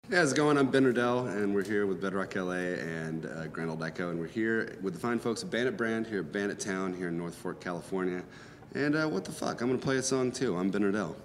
Hey, how's it going? I'm Ben Riddell, and we're here with Bedrock LA and Grand Old Echo, and we're here with the fine folks at Bandit Brand here at Bandit Town here in North Fork, California. And what the fuck? I'm gonna play a song too. I'm Ben Riddell.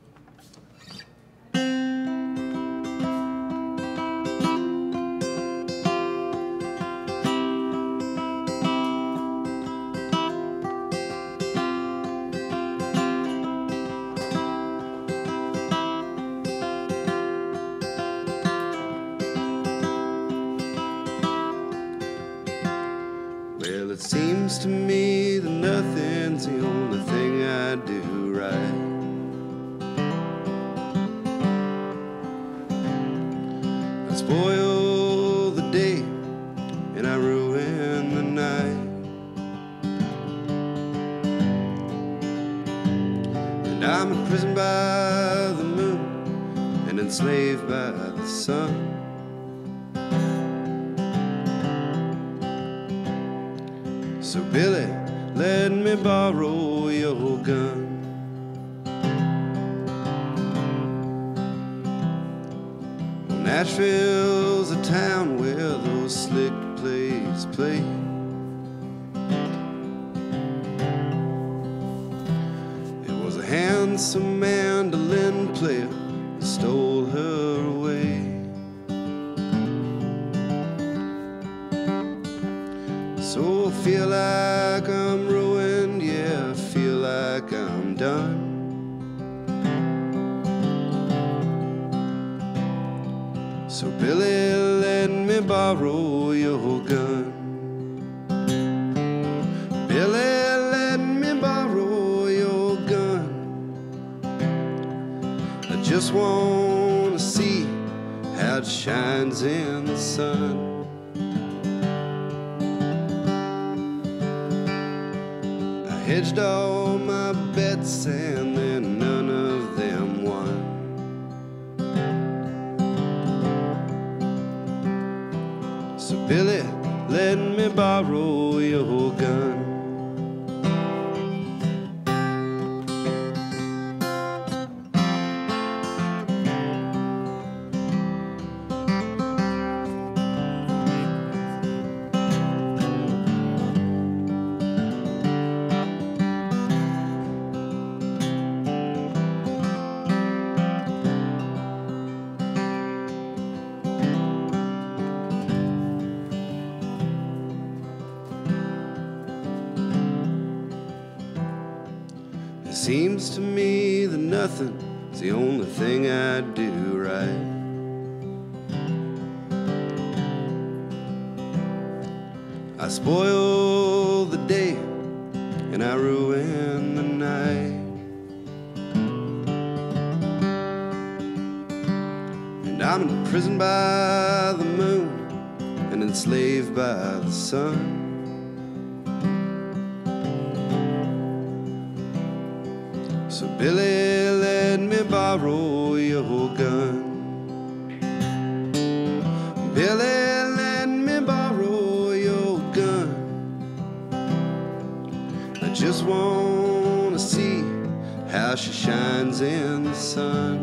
Well, it seems to me that nothing's the only thing I do right. I spoil the day and I ruin the night, and I'm imprisoned by the moon and enslaved by the sun. So Billy, let me borrow your gun. Well, Nashville's a town where those slick plays play. It was a handsome mandolin player that stole her away. So I feel like I'm ruined, yeah, I feel like I'm done. So Billy, let me borrow your gun. Billy, let me borrow your gun. I just want to see how it shines in the sun. Hedged all my bets and then none of them won. So Billy, let me borrow your gun. It seems to me that nothing's the only thing I do right. I spoil the day and I ruin the night, and I'm imprisoned by the moon and enslaved by the sun. So Billy, let me borrow your gun. Billy, let me borrow your gun. I just want to see how she shines in the sun.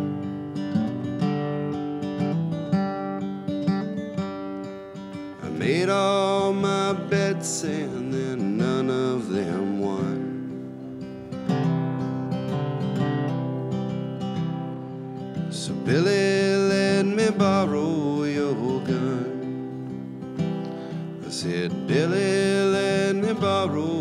I made all my bets and then none of them won. So Billy, let me borrow your gun. I said, Billy, let me borrow